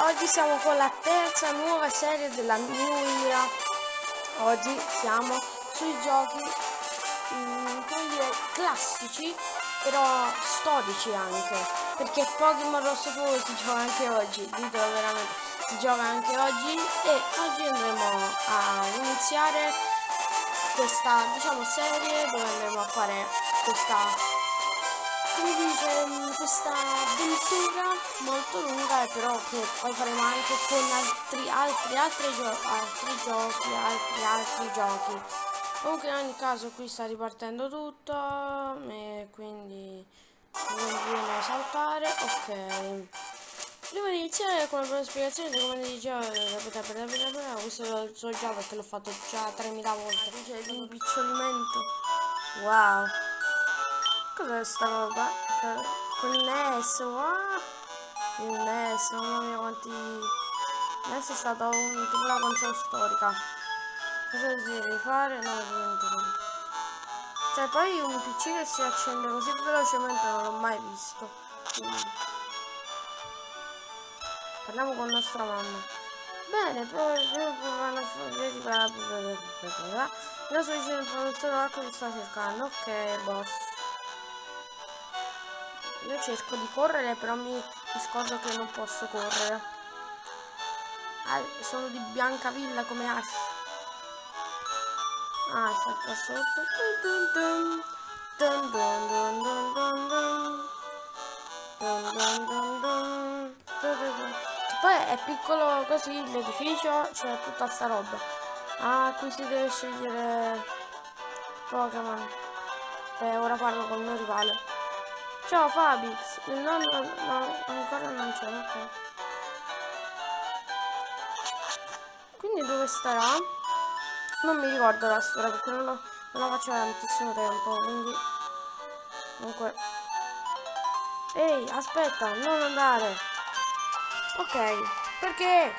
oggi siamo con la terza nuova serie della New Era. Oggi siamo sui giochi, come dire, classici, però storici anche, perché Pokémon Rosso Fuoco si gioca anche oggi, ditelo veramente, si gioca anche oggi e oggi andremo a iniziare questa, diciamo, serie dove andremo a fare questa, come dice, questa avventura molto lunga, però che poi faremo anche con altri giochi. Comunque in ogni caso qui sta ripartendo tutto e quindi non viene a saltare. Ok, prima di iniziare con la spiegazione di come dicevo, questo lo so già perché l'ho fatto già 3000 volte. C'è l'impiccolimento. Wow, cos'è sta roba? Connesso, wow. Il NES, mamma mia quanti... Il NES è stato tipo una console storica. Cosa devi rifare? No, niente. Cioè poi un PC che si accende così velocemente non l'ho mai visto. Quindi parliamo con nostra mamma. Bene, poi io sono vicino al produttore, ecco che sta cercando. Ok, boss. Io cerco di correre, però mi scordo che non posso correre. Sono di Biancavilla come Ash. Ah, sta qua sotto. Poi è piccolo così l'edificio, c'è tutta sta roba. Ah, qui si deve scegliere Pokémon. Ora parlo con il mio rivale. Ciao Fabix, il nonno no, ancora non c'è, ok. Quindi dove starà? Non mi ricordo la storia perché non la faccio da tantissimo tempo, quindi... Comunque... Ehi, aspetta, non andare! Ok, perché?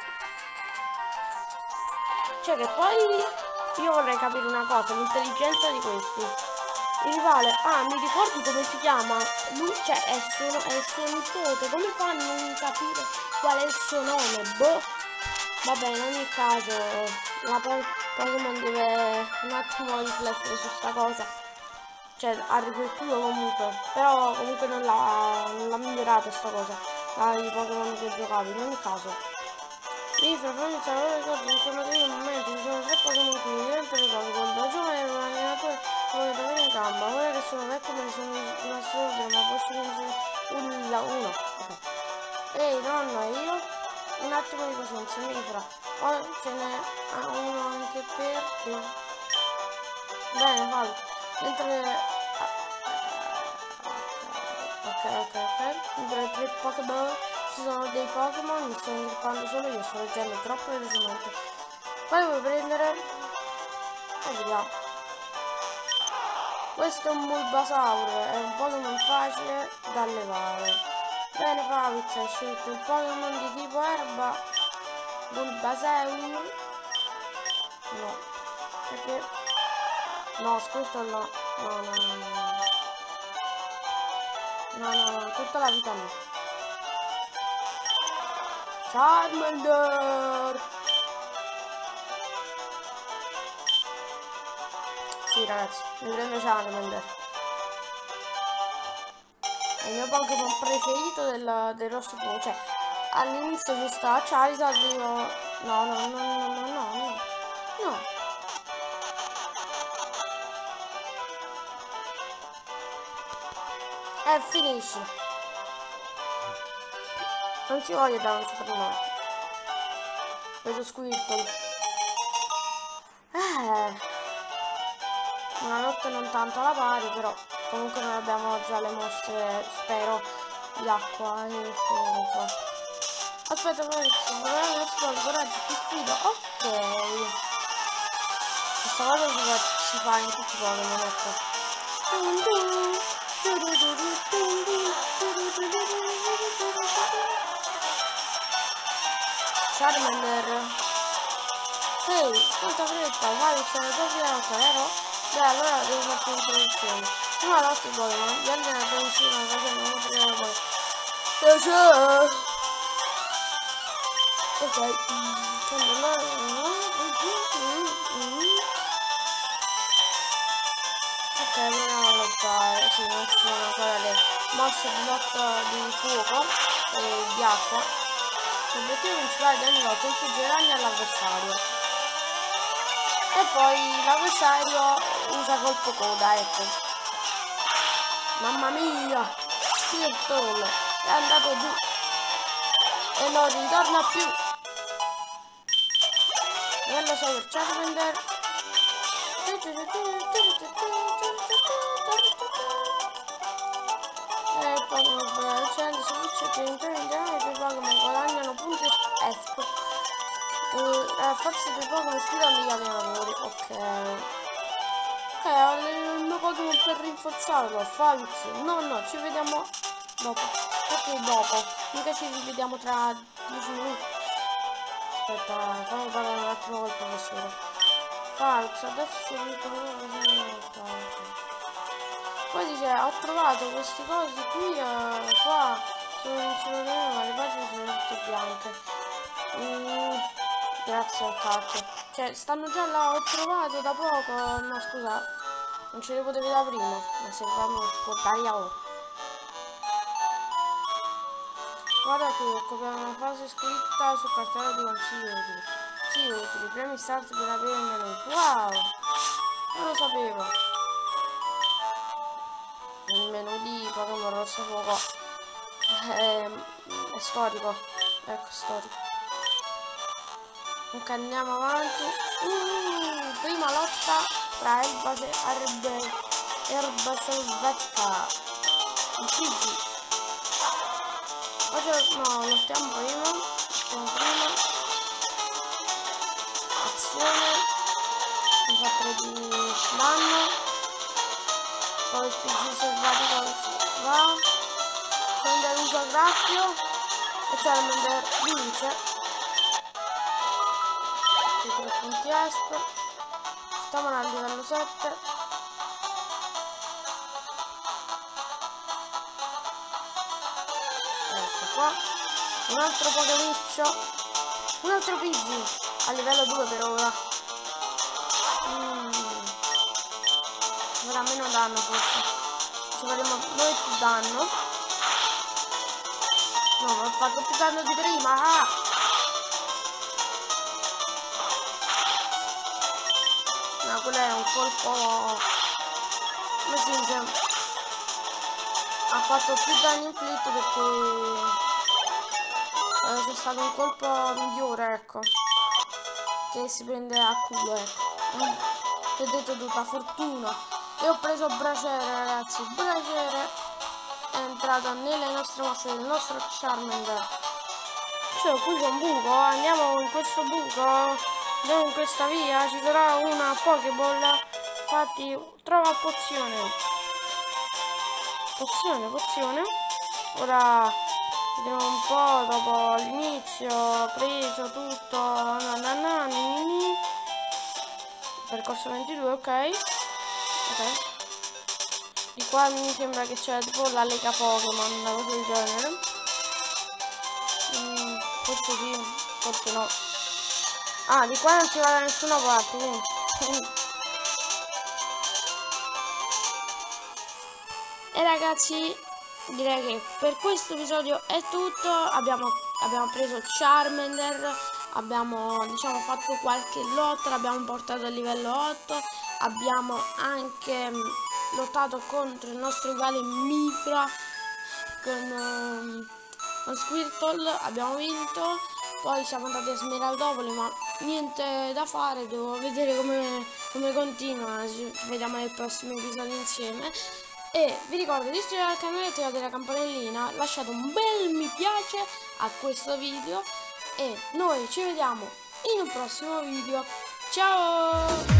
Cioè che poi... Io vorrei capire una cosa, l'intelligenza di questi. Il rivale, ah, mi ricordi come si chiama? Lui, cioè, è il suo nipote, come fanno a non capire qual è il suo nome? Boh. Vabbè, in ogni caso, la Pokémon deve un attimo riflettere su sta cosa. Cioè, ha riflettuto comunque, però comunque non l'ha migliorata sta cosa. I Pokémon che giocavi, in ogni caso. Lì, fra fammi salvare ricordi, insomma, in un momento ci sono 3 Pokémon qui, diventa ricordo, quando da giovane ero un allenatore come davvero in gamba, ora che sono vecchio me ne sono rimasto ordine, ma posso finire uno. Ok. Ehi, nonna, io? Un attimo di pazienza, mi farà. Oh, ce n'è uno anche per te. Bene, vado. Mentre... Ok. Mentre le 3 Pokéball ci sono dei Pokémon, mi sto ingrippando solo io, sto leggendo troppo velocemente. Poi devo prendere... E vediamo. Questo è un Bulbasaur, è un Pokémon facile da allevare. Bene Fabix, hai scelto il Pokémon di tipo erba. Bulbasaur. No. Perché? No, questo no. No, tutta la vita no. Charmander! Sì ragazzi, mi prendo Charmander. È il mio Pokémon preferito del Rosso Fuoco. Cioè, all'inizio ci sta Charizard, io... No. Finisci. Non ci voglio dare un supernome. Preso Squirtle. Una notte non tanto alla pari, però comunque noi abbiamo già le mosse, spero, di acqua e fuoco qua. Aspetta, poi vorrei esplodere, coraggio, ti sfido. Ok. Questa cosa si fa in tutti i Pokémon, ecco. Charmander. Ehi, quanta fretta, vai, sono proprio la vero? Beh, allora devo farti un'introduzione. Prima lotta Pokémon, gli allenatori insieme facendo una prima volta. Ok, ok, proviamo a lottare. Sì, non ci sono ancora le mosse di lotta di fuoco e di acqua. L'obiettivo principale di ogni lotta è infliggere danni all'avversario. E poi l'avversario usa colpo coda, ecco. Mamma mia! Squirtle è andato giù e non ritorna più. Bello Super Charmander. E Pokémon accende servizio che intervengono i Pokémon guadagnano punti ESP. Forse dei Pokémon sfidano gli allenatori. Ok. Ok, ho il mio Pokémon per rinforzarlo. Falz. No, ci vediamo dopo. Perché dopo? Mica ci rivediamo tra 10 minuti. Aspetta, fammi parlare un attimo col professore. Falz, adesso poi dice, ho trovato queste cose qui, qua, non ce le ma le pagine sono tutte bianche. Grazie al cacchio. Cioè, stanno già là, ho trovato da poco, no scusa, non ce le potevi da prima, ma se proprio portare guarda qui, copiamo una frase scritta sul cartello di consigli utili. Sì, utili, premi start per aprire il menu. Wow! Non lo sapevo. Il menu di Pokémon Rosso Fuoco è storico. Ecco, storico. Ok, andiamo avanti. Prima lotta tra erba selvatica. Il Pidgey. Oggi no, lottiamo prima. Azione. Mi fa 3 di danno. Poi il Pidgey selvatico va. Prende l'uso a graffio. E Charmander vince. 3 punti ESP. Stiamo al livello 7. Ecco qua. Un altro Pokémiccio. Un altro Pidgey. A livello 2 per ora. Farà meno danno forse. Ci faremo noi più danno. No, ma ho fatto più danno di prima. Ah! No, quello è un colpo. Come si dice? Ha fatto più danni inflitti perché c'è stato un colpo migliore, ecco. Che si prende a culo, ecco. Ti ho detto tutta fortuna. E ho preso Braciere, ragazzi. Braciere è entrato nelle nostre mosse del nostro Charmander. Cioè, qui c'è un buco. Andiamo in questo buco. Andiamo in questa via. Ci sarà una Pokéball. Infatti, trova pozione. Pozione. Ora vediamo un po' dopo l'inizio. Preso tutto. Percorso 22, ok. Di qua mi sembra che c'è tipo la lega Pokémon, una cosa del genere. Forse sì, forse no. Ah, di qua non si va da nessuna parte, quindi. E ragazzi, direi che per questo episodio è tutto. Abbiamo preso Charmander, abbiamo diciamo fatto qualche lotta, l'abbiamo portato a livello 8, abbiamo anche lottato contro il nostro rivale Mithra con Squirtle, abbiamo vinto, poi siamo andati a Smeraldopoli, ma niente da fare, devo vedere come continua, ci vediamo nei prossimi episodi insieme. E vi ricordo di iscrivervi al canale, attivate la campanellina, lasciate un bel mi piace a questo video e noi ci vediamo in un prossimo video. Ciao!